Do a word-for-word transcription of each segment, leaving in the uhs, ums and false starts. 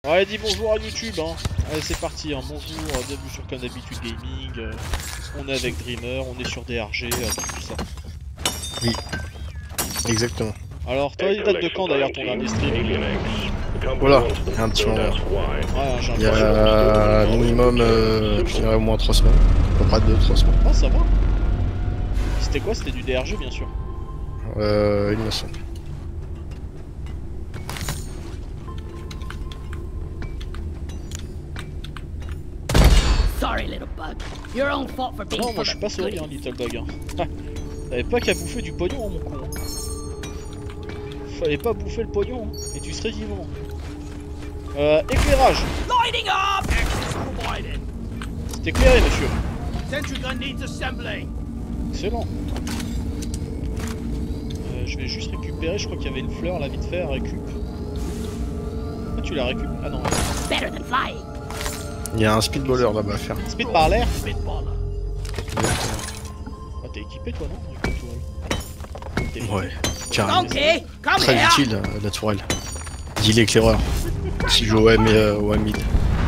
Ouais, dis bonjour à YouTube, hein. Allez, c'est parti, hein. Bonjour, bienvenue sur Comme d'habitude Gaming. Euh, on est avec Dreamer, on est sur D R G, euh, tout ça. Oui, exactement. Alors, toi, il date de quand d'ailleurs ton dernier stream? Voilà, il y a un petit moment. Ouais, j'ai un Il y a minimum, euh, je dirais au moins trois semaines. À peu près deux trois semaines. Ah, ça va. C'était quoi? C'était du D R G, bien sûr. Euh, il me semble. Sorry, little bug. Your own fault for being Non, moi je suis pas sorry, hein, Little Bug. Hein. T'avais pas qu'à bouffer du pognon, hein, mon con. Fallait pas bouffer le pognon, hein, et tu serais vivant. Euh, éclairage. Lighting up! C'est éclairé, monsieur. Sentry gun needs assembling. Excellent. Euh, je vais juste récupérer, je crois qu'il y avait une fleur là vite fait à récup. Ah, tu la récup? Ah non. Better than flying. Il y a un speedballer là-bas à faire. Speed par l'air. Spitballer. Ah, t'es équipé toi, non? Avec la tourelle. Ouais, carrément. Donkey, come Très here. utile euh, la tourelle. Dis l'éclaireur. Si je joue au M et euh, au mid. Ouais,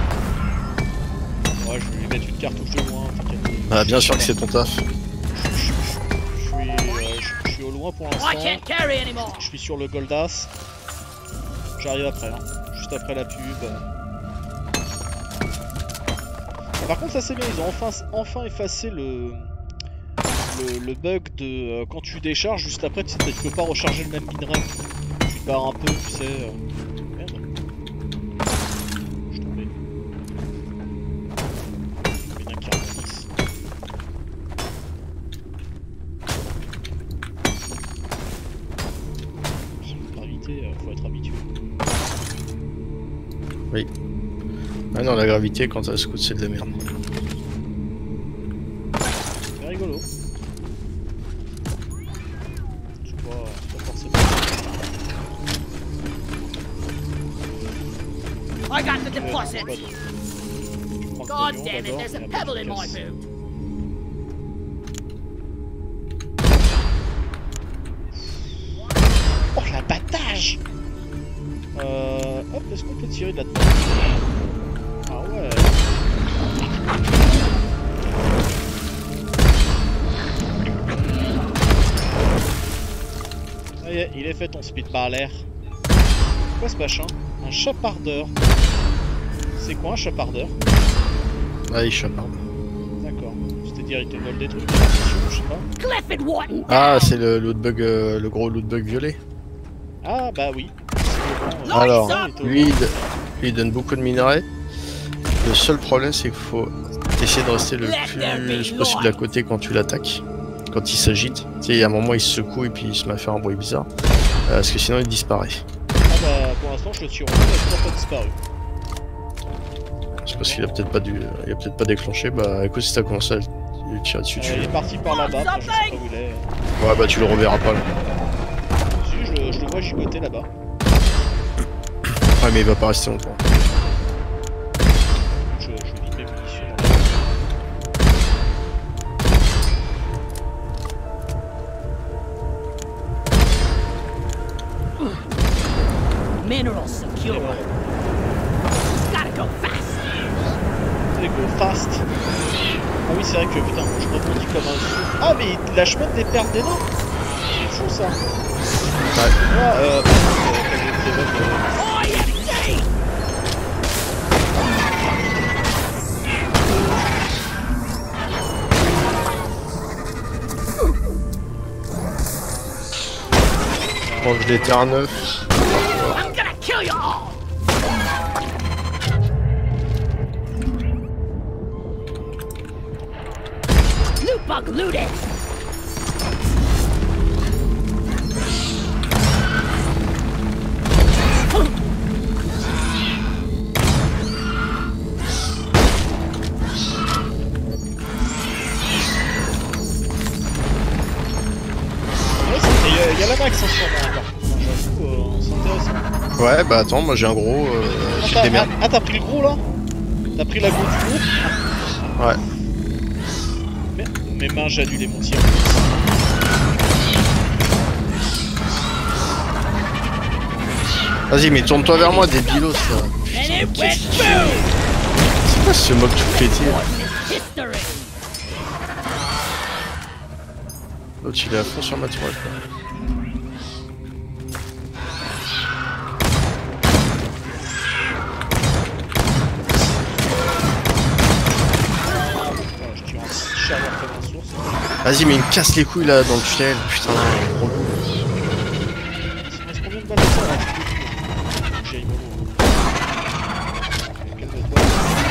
je vais lui mettre une cartouche de loin, t'inquiète. Ah, bien sûr que c'est ton taf. Je, je, je, je suis, euh, je, je suis au loin pour I l'instant. can't carry anymore. Je suis sur le Goldas. J'arrive après, hein. Juste après la pub. Par contre, ça c'est bien, ils ont enfin, enfin effacé le, le, le bug de euh, quand tu décharges, juste après tu, sais, tu peux pas recharger le même minerai. Tu te barres un peu, tu sais. Euh... Merde. Je suis tombé. Il y en a quarante-six. La gravité, euh, faut être habitué. Oui. Ah non, la gravité quand ça scout c'est de la merde. C'est rigolo. Je sais pas, c'est pas forcément. I got the Ouais, deposit. pas de- Je prends le God pognon damn it, d'abord, there's a et après pebble je in my casse. boot. Oh l'abattage! Euh... Hop, est-ce qu'on peut tirer de là-dedans? Ah ouais! Ça y est, il est fait ton speed par l'air. C'est quoi ce machin? Un chapardeur. C'est quoi un chapardeur? Ah, il chaparde. D'accord. C'est-à-dire il te vole des trucs, je sais pas. Clifford Wharton. Ah, c'est le loot bug, euh, le gros loot bug violet. Ah bah oui. Alors, il lui, il, lui, il donne beaucoup de minerais. Le seul problème, c'est qu'il faut essayer de rester le plus possible à côté quand tu l'attaques. Quand il s'agite. Tu sais, il y a un moment, il se secoue et puis il se met à faire un bruit bizarre. Euh, parce que sinon, il disparaît. Ah bah pour l'instant je le tire au il a toujours pas disparu. C'est parce qu'il a peut-être pas dû, il a peut-être pas déclenché. Bah écoute, si t'as commencé à le tirer dessus, tu Euh, il est parti par là-bas, après, je sais pas où il est. ouais bah tu le reverras pas là. Si, je, le- je le vois gigoter là-bas. Ouais mais il va pas rester longtemps. Je, je vide mes munitions. Mineral secure. Gotta go fast. Allez, go fast. Ah oui, c'est vrai que putain, je rebondis comme un fou. Ah, mais il lâche même des perles d'élan. C'est fou ça. Ouais. Moi, euh. par contre, euh, quand j'ai des votes, euh, Oh, yeah, yeah. Bon, je l'ai terre neuf. I'm gonna kill you all. Loot bug looted. ouais, c'est- et il y, a la max en ce moment encore. J'avoue, euh, c'est intéressant. Ouais bah attends, moi j'ai un gros. Euh, Ah, j'ai t'as des merdes. ah, ah, t'as pris le gros là? T'as pris la gros du gros? Ouais. Mais, mes mains, j'ai annulé mon tir. Vas-y mais tourne-toi vers moi, débilos là. And it went boom! C'est quoi ce mob tout pété là? History! L'autre il est à fond sur ma tourelle quoi. Voilà, je tire un chat après ma source. Vas-y mais il me casse les couilles là dans le tunnel, putain, gros loup. Il me reste combien de balles de ça là? J'ai une calme-toi.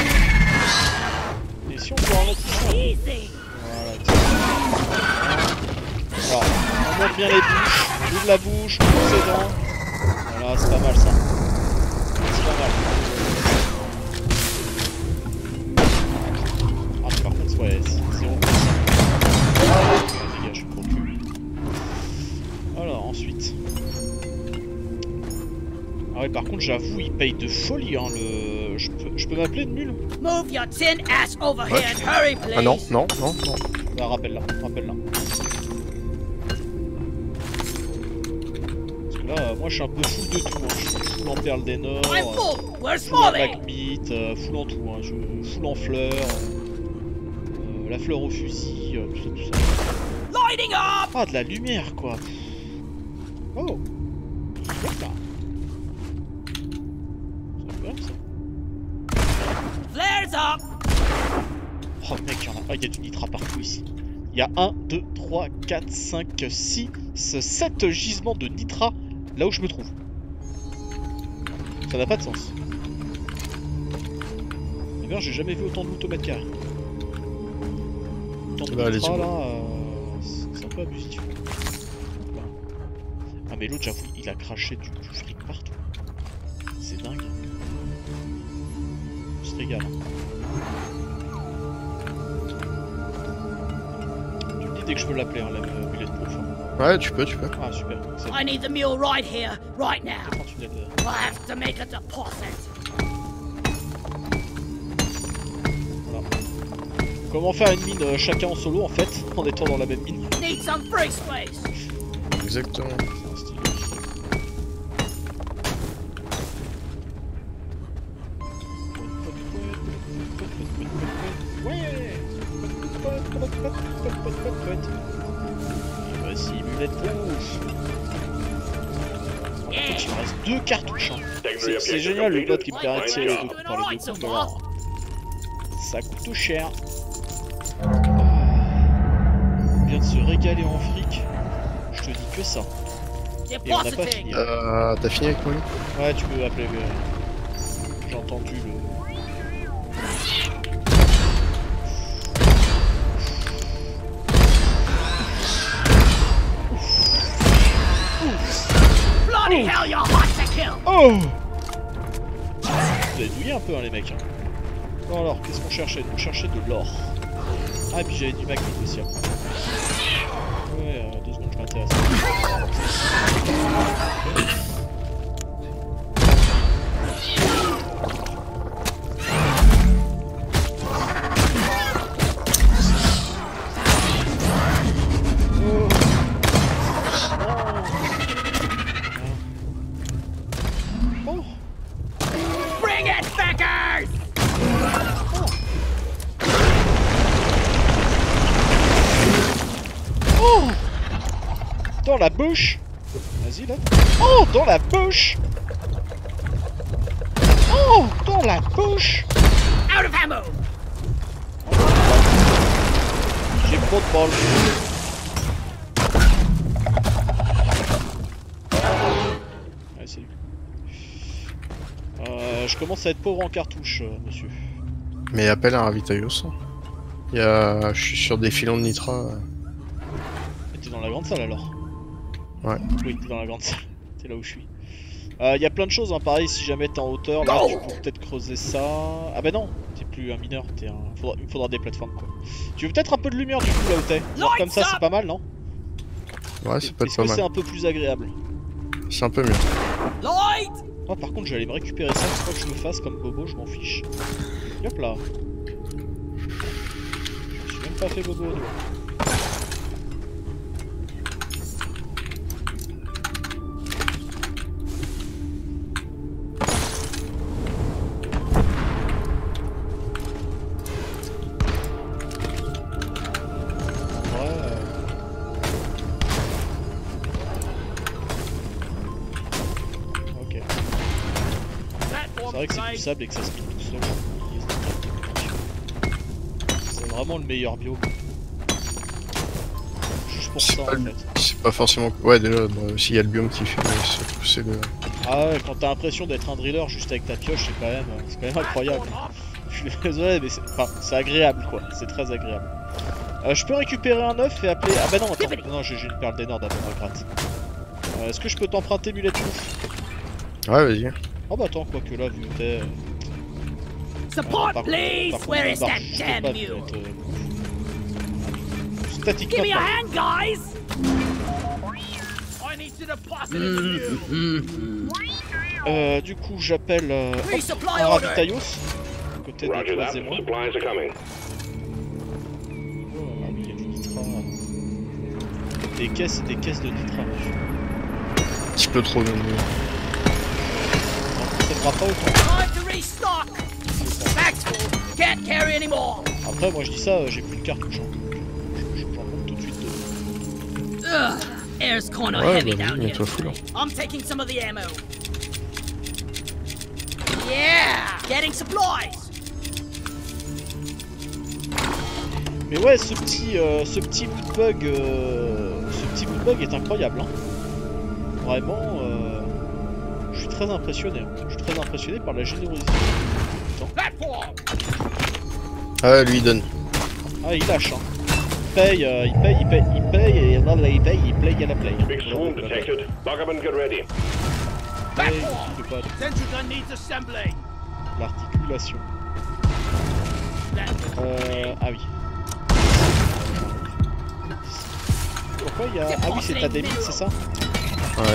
Et si on peut en mettre ici? Easy! Voilà, exactement. Alors, on monte bien les bouches, on ouvre la bouche, on pousse ses dents. Voilà, c'est pas mal ça. C'est pas mal. Ah, mais par contre, ouais, c'est zéro. Dégage, trop cul. Alors, ensuite. Ah ouais, par contre, j'avoue, il paye de folie, hein, le... Je peux, je peux m'appeler de nul? Move your tin ass over Ouais. here and hurry, please! Ah non, non, non, non. Bah, rappelle-la, rappelle-la. Parce que là, euh, moi, je suis un peu full de tout, hein. Je suis full en perle des Nord, I'm euh, full! Where's full en Smalley? black meat, euh, full en tout, hein. Je, full en fleurs, euh, la fleur au fusil, euh, tout ça, tout ça. Lighting up! Ah, de la lumière, quoi. Oh. Hop là. C'est bien, ça. Flares up! Oh mec, il y en a... Ah, il y a du nitra partout ici. Il y a un, deux, trois, quatre, cinq, six, sept gisements de nitra là où je me trouve. Ça n'a pas de sens. Eh bien, j'ai jamais vu autant de loot au mètre carré. Autant de Bah, nitra allez-y. là, euh, c'est un peu abusif. Là. Ah mais l'autre, j'avoue, il a craché du, du fric partout. C'est dingue. On se régale. Hein. Dès que je peux l'appeler, hein, la euh, bulletproof. Hein. Ouais, tu peux, tu peux. Ah, super. C'est I need the mule right here, right now. bon. Tunnel de... I have to make a deposit. Voilà. Comment faire une mine euh, chacun en solo en fait, en étant dans la même mine. Need some free space. Exactement. C'est un style. Ouais. Voici bulletproof. Yeah. Il me reste deux cartouches. Hein. C'est c'est génial le bot qui me permet de tirer les deux coups par les deux coups. Mais alors, ça coûte cher. On vient de se régaler en fric. Je te dis que ça. Et on n'a pas Depositing. fini. Euh, t'as fini avec moi? Ouais, tu peux appeler. Euh... J'ai entendu le. Bloody hell, you're hot to kill. Oh! Vous avez douillé un peu, hein, les mecs. Hein. Bon, alors, qu'est-ce qu'on cherchait? On cherchait de l'or. Ah, et puis j'avais du magnet aussi. Hein. Ouais, euh, deux secondes, je m'intéresse. Oh! Bring it, fuckers! Oh! Dans la bouche! Vas-y là. Oh! Dans la bouche! Oh! Dans la bouche! Out of ammo! J'ai trop de balles. Ouais, salut. Euh, je commence à être pauvre en cartouches, euh, monsieur. Mais appelle un ravitaillos. Il y a... Je suis sur des filons de nitra. Et t'es dans la grande salle alors? Ouais. Oui, t'es dans la grande salle. T'es là où je suis. Il euh, y a plein de choses, hein. Pareil, si jamais t'es en hauteur, là, tu peux peut-être creuser ça. Ah bah non, t'es plus un mineur, t'es un... Faudra... Il faudra des plateformes, quoi. Tu veux peut-être un peu de lumière, du coup, là où t'es? Genre comme ça, c'est pas mal, non? Ouais, ça peut être Est-ce pas que c'est mal. un peu plus agréable? C'est un peu mieux. Light! Oh, par contre, j'allais me récupérer ça, faut pas que je le fasse comme bobo, je m'en fiche. Hop là. Je me suis même pas fait bobo au doigt. vrai que c'est du sable et que ça se mine tout seul. C'est vraiment le meilleur biome. Juste pour ça en le... fait. C'est pas forcément... Ouais déjà, bon, s'il y a le biome qui fait, surtout c'est le... Ah ouais, quand t'as l'impression d'être un driller juste avec ta pioche, c'est quand même, c'est quand même incroyable. Je suis désolé, mais c'est enfin, c'est agréable quoi, c'est très agréable. Euh, je peux récupérer un œuf et appeler... Ah bah non, attends, non, j'ai une perle des Nord d'abord, à gratte. Euh, Est-ce que je peux t'emprunter Mulet Ouf? Ouais, vas-y. Oh bah attends, quoi que là, vu que t'es... Support, par please! contre, Where is par that contre, je peux damn pas mule? mettre, euh, Statique Give me a maintenant. hand, guys! I need to deposit in the mule. Euh, du coup, j'appelle euh, hop, Resupply un order. ravitaillos, côté de Roger toi that. et moi. Supplies are coming. Oh, ah oui, il y a du nitra. Des caisses et des caisses de nitra. Un petit peu trop de... Ça ne fera pas autant. Time to restock! Bags full. Can't carry anymore. Après, moi je dis ça, euh, j'ai plus de cartouches. Hein. Je- je- J'en compte tout de suite. euh. Ugh, air's kinda Ouais, heavy bah down oui, mais here. toi fou là. I'm taking some of the ammo. Yeah! Getting supplies! Mais ouais, ce petit, euh, ce petit bout de bug, euh, ce petit bout de bug est incroyable. Hein. Vraiment, euh, je suis très impressionné. Hein. Je suis très impressionné par la générosité. Platform! Ah ouais, lui il donne. Ah, il lâche. Hein. Il paye, euh, il paye, il paye, il paye, et là, là il paye, il play à la play. Big swarm detected. Bug up and get ready. Paye, il fait pas de Sentry gun needs assembling. l'articulation. Euh, ah oui. Pourquoi il y a... Ah oui, c'est ta débit, c'est ça? Ouais.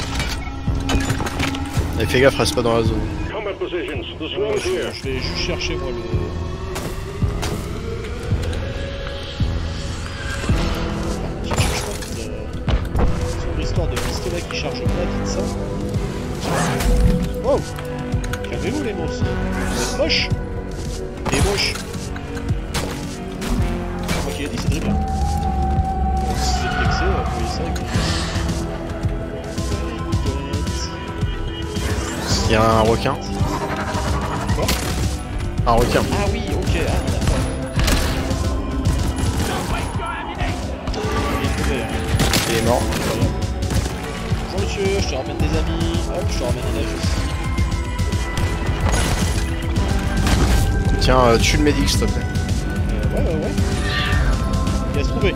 Et fais gaffe, reste pas dans la zone. Combat positions. The Ouais, swarm is je, here. je vais juste chercher moi le... Je cherche pas de... Sur l'histoire de pistolet qui charge pas, dites ça. Wow! Calmez-vous les monstres! Vous êtes moches! Des moches! Moi qui ai dit, c'est très bien. Si c'est vexé, vous voyez ça avec Il y a un requin. Quoi? Un requin. Ah oui, ok, ah d'accord. Il est tombé, hein. Il est mort. Bonjour monsieur, je te ramène des amis. Hop, je te ramène un œuf aussi. Tiens, euh, tue le médic s'il te plaît. Euh, ouais, ouais, ouais. Il va se trouver.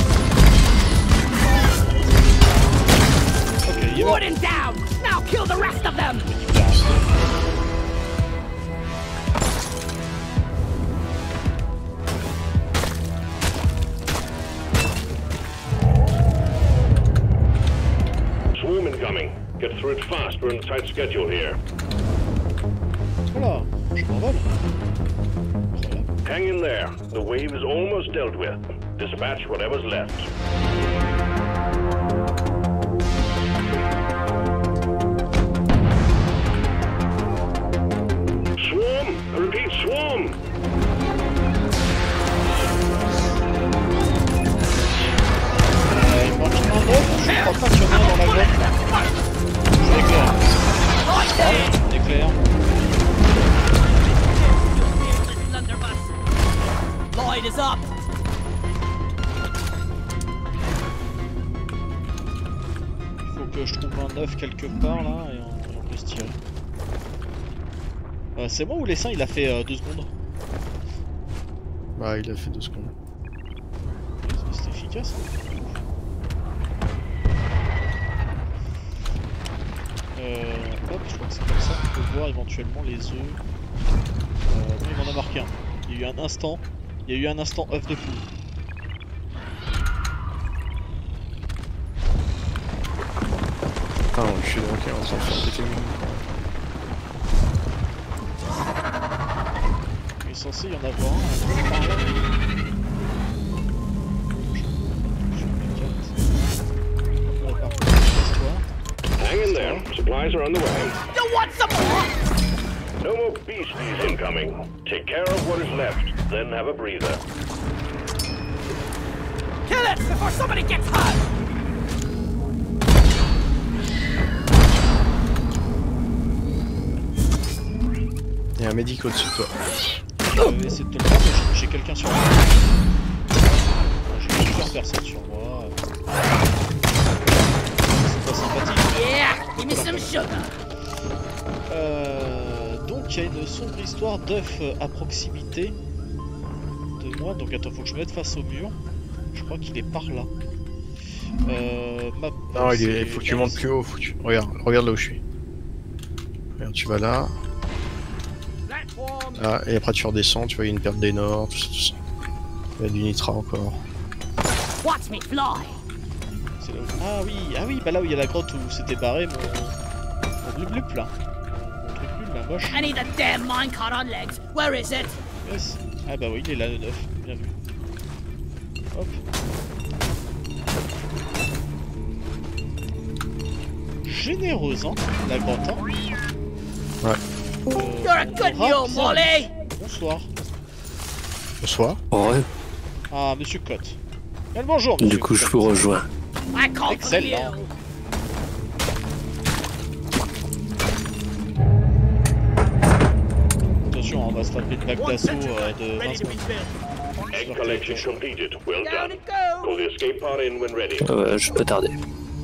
Ok, il est mort. Warden down! Now kill the rest of them! Swarm incoming. Get through it fast. We're on a tight schedule here. Voilà, je m'envole. Incroyable. Hang in there. The wave is almost dealt with. Dispatch whatever's left. Swarm! I repeat, swarm! Euh, il manque un œuf, je crois pas qu'il y en a un dans la grotte. Je l'éclaire. Right there! On éclaire. Light is up! Il faut que je trouve un œuf quelque part là et on, on peut se tirer. Euh, c'est moi ou l'essaim il a fait euh, deux secondes? Bah, il a fait deux secondes. C'était efficace. Hein. Euh, hop, je crois que c'est comme ça qu'on peut voir éventuellement les œufs. Euh, non, il m'en a marqué un. Il y a eu un instant. Il y a eu un instant œuf de poule. Ah, on je suis donc on s'en fait péter le monde. Il est censé y en avoir un. un par là. Je vais parcourir l'histoire. Hang in there. Supplies are on the way. You want some more? No more beasties incoming. Take care of what is left, then have a breather. Kill it before somebody gets hurt! Il y a un médic au-dessus de toi. Je vais essayer de te le faire, mais j'ai quelqu'un sur moi. J'ai plusieurs personnes sur moi. C'est pas sympathique. Yeah, give me some sugar. Euh, donc il y a une sombre histoire d'œuf à proximité de moi. Donc attends, faut que je me mette face au mur. Je crois qu'il est par là. Euh, ma... Non, il est... faut que tu montes plus haut. Faut que tu... Regarde, regarde là où je suis. Regarde, tu vas là. Là, et après tu redescends, tu vois, il y a une perte d'énor, tout ça, tout ça. Il y a du nitra encore. Watch me fly. Là où... Ah oui, ah oui, bah là où il y a la grotte où c'était barré mon... mon blub blub là. Mon truc nul, la moche. I need a damn minecart on legs. Where is it? Yes. Ah bah oui, il est là le neuf, bien vu. Hop. Généreuse, hein, la grotte, hein. Ouais. Euh, You're a good mule, Molly. Bonsoir. Bonsoir. Ouais, Ah, monsieur Cotte. Bien, bonjour, monsieur du coup je Cotte. vous rejoins. I can't Excellent. you. Attention, on va se taper une vague d'assaut euh, de vingt secondes. Egg collection completed. Well Down done. it goes. Call the escape pod in when ready. Euh, je peux tarder.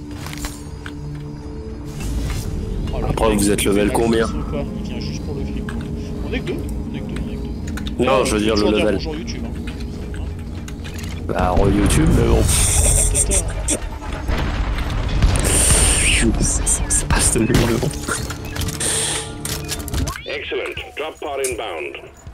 Oh, le Après, mec, vous êtes il level fait combien? l'axe ou quoi? Il vient juste pour le fric. On est que deux. On est que deux, on est que deux. Non, je veux dire le Toujours level. Bonjour YouTube, hein. Bah, re YouTube, mais bon. Peut-être, hein. Ça passe de lui, mais bon. Excellent. Drop pod inbound.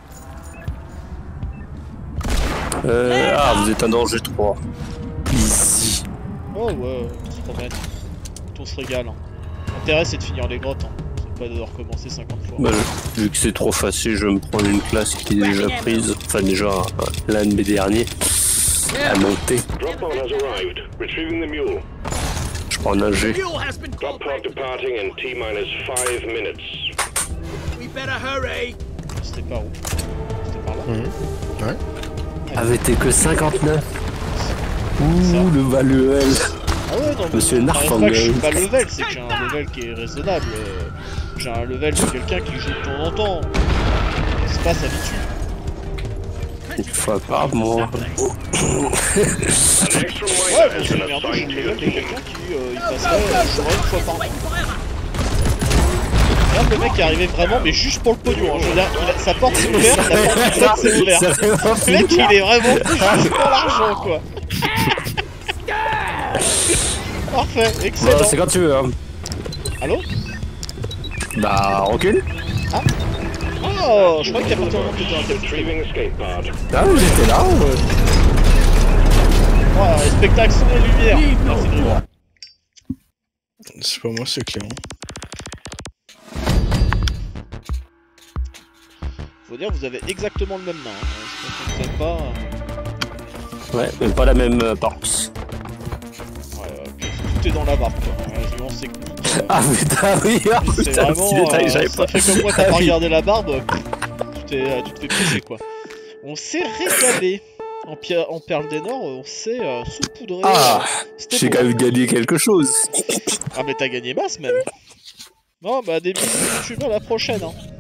Euh, ah, vous êtes un danger trois. Ici. Oh ouais, on se promène. On se régale. Hein. L'intérêt c'est de finir les grottes, hein. C'est pas de recommencer cinquante fois. Bah, je- vu que c'est trop facile, je vais me prendre une classe qui est déjà prise. Enfin, déjà, euh, l'un de mes derniers. À monter. Drop pod has arrived. Retrieving the mule. Je prends un G. Fuel has been Drop called pod back. departing in T minus five minutes. We better hurry. C'était par où? C'était par là? Mmh. Ouais. Avait été que cinquante-neuf. Ça. Ouh, le Valuel. Ah ouais, non, mais Monsieur ça Narfang, arrive pas que je suis euh. pas level, c'est que j'ai un level qui est raisonnable. Euh, J'ai un level de quelqu'un qui joue de temps en temps. Ça se passe habitude. Une fois par mois. An extra Ouais, miner mais has j'ai been merdé, j'ai assigned le to your level de team. quelqu'un qui euh, il passerait, euh, jouerait une fois par mois. Regarde le mec est arrivé vraiment, mais juste pour le pognon. Hein. Je veux dire, il a- sa porte s'est ouverte, la porte du code s'est ouverte. Le mec il est vraiment juste pour l'argent quoi. Parfait, Bon, excellent. c'est quand tu veux, hein. Allô? Bah, recule. Oh, je crois qu'il y a pas de moment que t'étais un capitaine. Retrieving escape pod. Ah, oui, j'étais là. Ouais. Voilà, les spectacles sont les lumières. Merci Grégoire. C'est pas moi, c'est Clément. Faut dire que vous avez exactement le même nain. Hein. Je ne sais pas. euh, Ouais, mais pas la même euh, partie. Ouais, ouais, ok. Tout est dans la barbe quoi. Ouais, les nuances techniques. euh, Ah putain, oui, ah, c'est putain, le petit vraiment. détail, euh, j'avais ça pas. fait comme moi, t'as Ah pas oui. regardé la barbe. pff, Tu t'es, euh, tu te fais piéger quoi. On s'est régalé. En, pia- en perle des Nord, on s'est euh, saupoudré. Ah, euh, c'était j'ai bon. quand même gagné quelque chose. Ah, mais t'as gagné masse même. Bon, bah, des bisous YouTube à la prochaine. Hein.